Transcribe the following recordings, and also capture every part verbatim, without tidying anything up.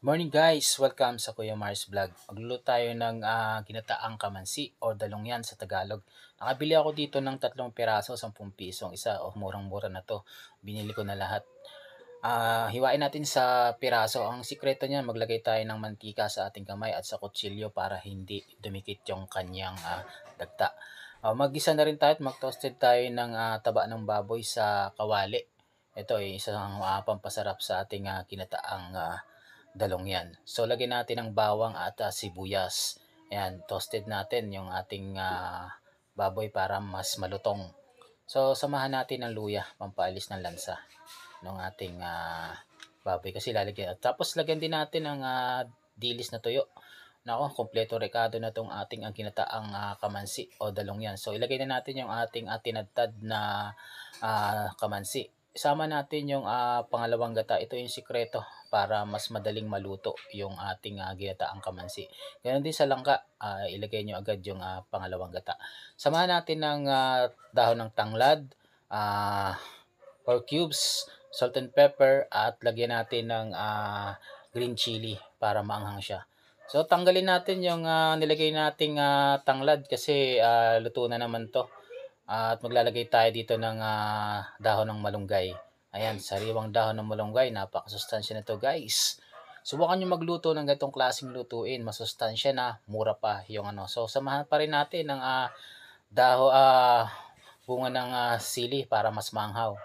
Morning guys! Welcome sa Kuya Mars Vlog. Magluluto tayo ng ah, ginataang kamansi o dalongyan sa Tagalog. Nakabili ako dito ng tatlong piraso, sampung pisong isa. O murang-mura na to. Binili ko na lahat. Ah, hiwain natin sa piraso. Ang sikreto niyan, maglagay tayo ng mantika sa ating kamay at sa kutsilyo para hindi dumikit yung kanyang ah, dagta. Ah, mag-isa na rin tayo at mag-toasted tayo ng ah, taba ng baboy sa kawali. Ito ay isang ah, pampasarap sa ating ah, kinataang ah, dalong yan. So, lagyan natin ng bawang at uh, sibuyas. Ayan, toasted natin yung ating uh, baboy para mas malutong. So, samahan natin ng luya, pampaalis ng lansa ng ating uh, baboy kasi lalagyan. Tapos, lagyan din natin ng uh, dilis na tuyo. Nako, kompleto rekado na tong ating ang kinataang uh, kamansi o dalong yan. So, ilagay na natin yung ating atinadtad na uh, kamansi. Isama natin yung uh, pangalawang gata. Ito yung sikreto para mas madaling maluto yung ating uh, ginataang kamansi. Ganon din sa langka, uh, ilagay nyo agad yung uh, pangalawang gata. Samahan natin ng uh, dahon ng tanglad, uh, pork cubes, salt and pepper, at lagyan natin ng uh, green chili para maanghang siya. So tanggalin natin yung uh, nilagay nating uh, tanglad kasi uh, luto na naman to. Uh, at maglalagay tayo dito ng uh, dahon ng malunggay. Ayan, sariwang dahon ng malunggay. Napakasustansya nito guys. Subukan nyo magluto ng ganitong klaseng lutuin. Masustansya na, mura pa yung ano. So, samahan pa rin natin ng uh, daho, uh, bunga ng uh, sili para mas maanghaw.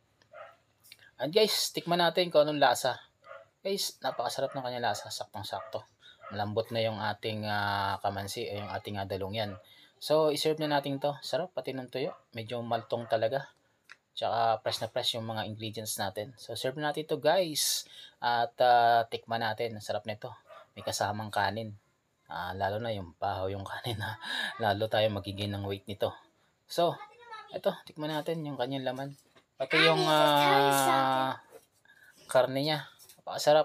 And guys, tikman natin kung anong lasa. Guys, napakasarap ng kanyang lasa. Saktong-sakto. Malambot na yung ating uh, kamansi o yung ating uh, dalongyan. So, iserve na natin to. Sarap, pati ng tuyo. Medyo maltong talaga. Tsaka fresh na fresh yung mga ingredients natin. So, serve na natin to guys. At uh, tikman natin. Sarap nito. May kasamang kanin. Uh, lalo na yung bahaw yung kanin. Ha? Lalo tayo magiging ng weight nito. So, ito. Tikman natin yung kanyang laman. Pati yung uh, karne niya. Napakasarap.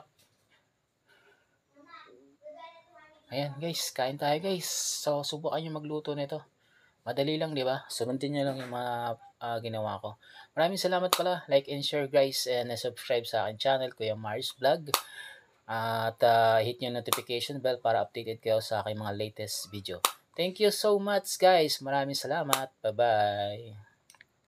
Ayan guys, kain tayo guys. So, subukan nyo magluto nito. Madali lang, di ba? Sundin nyo lang yung mga uh, ginawa ko. Maraming salamat pala. Like and share guys. And uh, subscribe sa akin channel, Kuya Mars Vlog. Uh, at uh, hit nyo notification bell para updated kayo sa aking mga latest video. Thank you so much guys. Maraming salamat. Bye-bye.